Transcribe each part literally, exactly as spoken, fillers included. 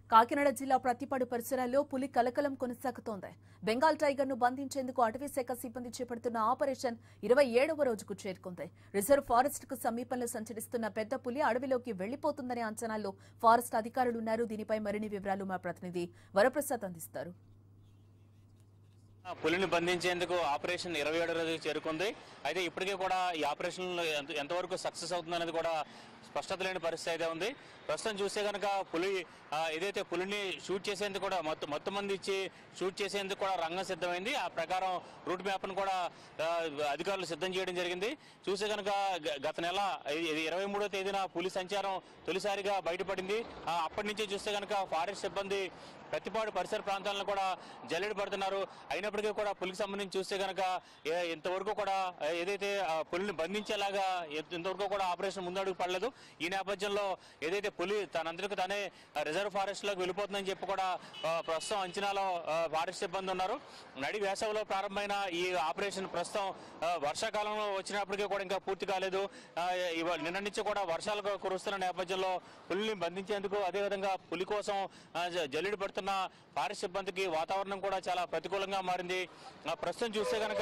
కాకినాడ జిల్లా ప్రతిపాడు పరిసరాల్లో పులి కలకలం కొనసాగుతోంది. బెంగాల్ టైగర్ ను బంధించేందుకు అటవీ శాఖ సిబ్బంది చేపడుతున్న ఆపరేషన్ ఇరవై ఏడవ రోజుకు చేరుకుంది. రిజర్వ్ ఫారెస్ట్ కు సమీపంలో సంచరిస్తున్న పెద్ద పులి అడవిలోకి వెళ్లిపోతుందనే అంచనాల్లో ఫారెస్ట్ అధికారులున్నారు. దీనిపై మరిన్ని వివరాలు మా ప్రతినిధి వరప్రసాద్ అందిస్తారు. పులిని బంధించేందుకు ఆపరేషన్ ఇరవై ఏడు రోజుకి చేరుకుంది. అయితే ఇప్పటికే కూడా ఈ ఆపరేషన్ ఎంతవరకు సక్సెస్ అవుతుందనేది కూడా స్పష్టత లేని పరిస్థితి అయితే ఉంది. ప్రస్తుతం చూస్తే కనుక పులి ఏదైతే పులిని షూట్ చేసేందుకు కూడా మొత్తం మొత్తం మంది ఇచ్చి షూట్ చేసేందుకు కూడా రంగం సిద్ధమైంది. ఆ ప్రకారం రూట్ మ్యాప్ను కూడా అధికారులు సిద్ధం చేయడం జరిగింది. చూస్తే కనుక గత నెల ఇరవై మూడో తేదీన పులి సంచారం తొలిసారిగా బయటపడింది. అప్పటి నుంచి చూస్తే కనుక ఫారెస్ట్ సిబ్బంది ప్రతిపాడు పరిసర ప్రాంతాలను కూడా జల్లెడ పడుతున్నారు. అయినప్పటికీ కూడా పులికి సంబంధించి చూస్తే కనుక ఇంతవరకు కూడా ఏదైతే పులిని బంధించేలాగా ఇంతవరకు కూడా ఆపరేషన్ ముందడుగు పడలేదు. ఈ నేపథ్యంలో ఏదైతే పులి తనందరికీ తానే రిజర్వ్ ఫారెస్ట్ లోకి వెళ్ళిపోతుందని చెప్పి కూడా ప్రస్తుతం అంచనాలో ఫారెస్ట్ సిబ్బంది ఉన్నారు. నడి వేసవిలో ప్రారంభమైన ఈ ఆపరేషన్ ప్రస్తుతం వర్షాకాలంలో వచ్చినప్పటికీ కూడా ఇంకా పూర్తి కాలేదు. నిన్న నుంచి కూడా వర్షాలు కురుస్తున్న నేపథ్యంలో పులిని బంధించేందుకు అదేవిధంగా పులి కోసం జల్లెడ పడుతున్న ఫారెస్ట్ సిబ్బందికి వాతావరణం కూడా చాలా ప్రతికూలంగా మారింది. ప్రస్తుతం చూస్తే కనుక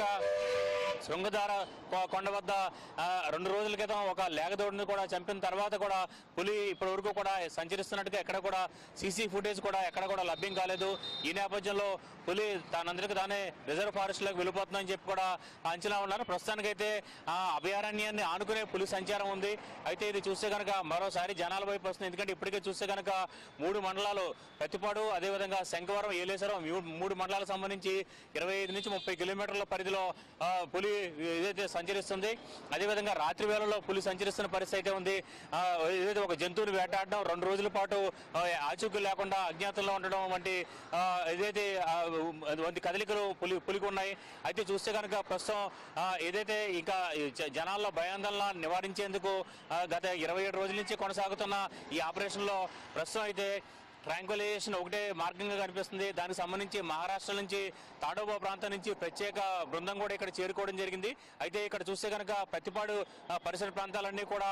శృంగధార కొండ వద్ద రెండు రోజుల క్రితం ఒక లేగదోడిని కూడా చంపిన తర్వాత కూడా పులి ఇప్పటి వరకు కూడా సంచరిస్తున్నట్టుగా ఎక్కడ కూడా సీసీ ఫుటేజ్ కూడా ఎక్కడ కూడా లభ్యం కాలేదు. ఈ నేపథ్యంలో పులి తానందరికీ తానే రిజర్వ్ ఫారెస్ట్ లోకి వెళ్ళిపోతుందని చెప్పి కూడా అంచనా ఉన్నారు. ప్రస్తుతానికైతే ఆ అభయారణ్యాన్ని ఆనుకునే పులి సంచారం ఉంది. అయితే ఇది చూస్తే కనుక మరోసారి జనాల వైపు వస్తుంది. ఎందుకంటే ఇప్పటికే చూస్తే కనుక మూడు మండలాలు ప్రతిపాడు అదేవిధంగా శంఖవరం ఏలేశ్వరం మూడు మండలాలకు సంబంధించి ఇరవై ఐదు నుంచి ముప్పై కిలోమీటర్ల పరిధిలో పులి ఏదైతే సంచరిస్తుంది. అదేవిధంగా రాత్రి వేళలో పులి సంచరిస్తున్న పరిస్థితి అయితే ఉంది. ఏదైతే ఒక జంతువుని వేటాడడం రెండు రోజుల పాటు ఆచూకీ లేకుండా అజ్ఞాతంలో ఉండడం వంటి ఏదైతే వంటి కదలికలు పులి పులికి ఉన్నాయి. అయితే చూస్తే కనుక ప్రస్తుతం ఏదైతే ఇంకా జనాల్లో భయాందోళన నివారించేందుకు గత ఇరవై ఏడు రోజుల నుంచి కొనసాగుతున్న ఈ ఆపరేషన్లో ప్రస్తుతం అయితే ట్రాంక్యులైజేషన్ ఒకటే మార్గంగా కనిపిస్తుంది. దానికి సంబంధించి మహారాష్ట్ర నుంచి తాడోబా ప్రాంతం నుంచి ప్రత్యేక బృందం కూడా ఇక్కడ చేరుకోవడం జరిగింది. అయితే ఇక్కడ చూస్తే కనుక ప్రతిపాడు పరిసర ప్రాంతాలన్నీ కూడా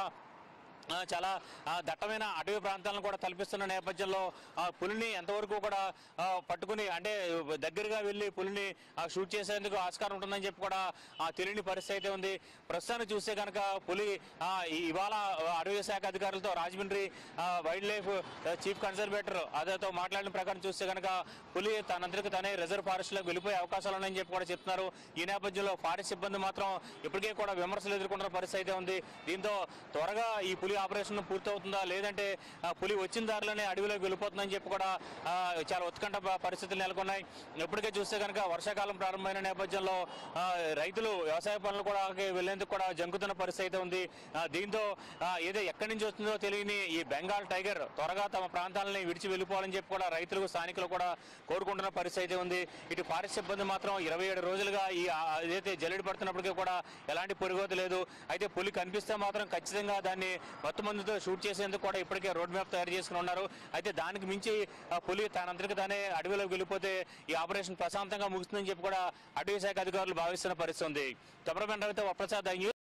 చాలా దట్టమైన అటవీ ప్రాంతాలను కూడా తలపిస్తున్న నేపథ్యంలో పులిని ఎంతవరకు కూడా పట్టుకుని అంటే దగ్గరగా వెళ్ళి పులిని షూట్ చేసేందుకు ఆస్కారం ఉంటుందని చెప్పి కూడా తెలియని పరిస్థితి అయితే ఉంది. ప్రస్తుతాన్ని చూస్తే కనుక పులి ఇవాళ అటవీ శాఖ అధికారులతో Rajahmundry wild life chief conservator అదేతో మాట్లాడిన ప్రకారం చూస్తే కనుక పులి తనందరికీ తనే రిజర్వ్ ఫారెస్ట్ లోకి వెళ్ళిపోయే అవకాశాలు ఉన్నాయని చెప్పి కూడా చెప్తున్నారు. ఈ నేపథ్యంలో ఫారెస్ట్ సిబ్బంది మాత్రం ఇప్పటికే కూడా విమర్శలు ఎదుర్కొంటున్న పరిస్థితి అయితే ఉంది. దీంతో త్వరగా ఈ పులి ఆపరేషన్ పూర్తవుతుందా లేదంటే పులి వచ్చిన దారిలోనే అడవిలోకి వెళ్ళిపోతుందని చెప్పి కూడా చాలా ఉత్కంఠ పరిస్థితులు నెలకొన్నాయి. ఇప్పటికే చూస్తే కనుక వర్షాకాలం ప్రారంభమైన నేపథ్యంలో రైతులు వ్యవసాయ పనులు కూడా వెళ్లేందుకు కూడా జంకుతున్న పరిస్థితి అయితే ఉంది. దీంతో ఏదో ఎక్కడి నుంచి వస్తుందో తెలియని ఈ బెంగాల్ టైగర్ త్వరగా తమ ప్రాంతాలని విడిచి వెళ్ళిపోవాలని చెప్పి కూడా రైతులకు స్థానికులు కూడా కోరుకుంటున్న పరిస్థితి అయితే ఉంది. ఇటు ఫారెస్ట్ సిబ్బంది మాత్రం ఇరవై ఏడు రోజులుగా ఈ ఏదైతే జల్లెడ పడుతున్నప్పటికీ కూడా ఎలాంటి పొరుగోత లేదు. అయితే పులి కనిపిస్తే మాత్రం ఖచ్చితంగా దాన్ని మొత్తం మందితో షూట్ చేసేందుకు కూడా ఇప్పటికే రోడ్ మ్యాప్ తయారు చేసుకుని ఉన్నారు. అయితే దానికి మించి పులి తానందరికీ తానే అడవిలోకి వెళ్ళిపోతే ఈ ఆపరేషన్ ప్రశాంతంగా ముగుస్తుందని చెప్పి కూడా అటవీ శాఖ అధికారులు భావిస్తున్న పరిస్థితి ఉంది. కెమెరామెన్ రవితో వరప్రసాద్.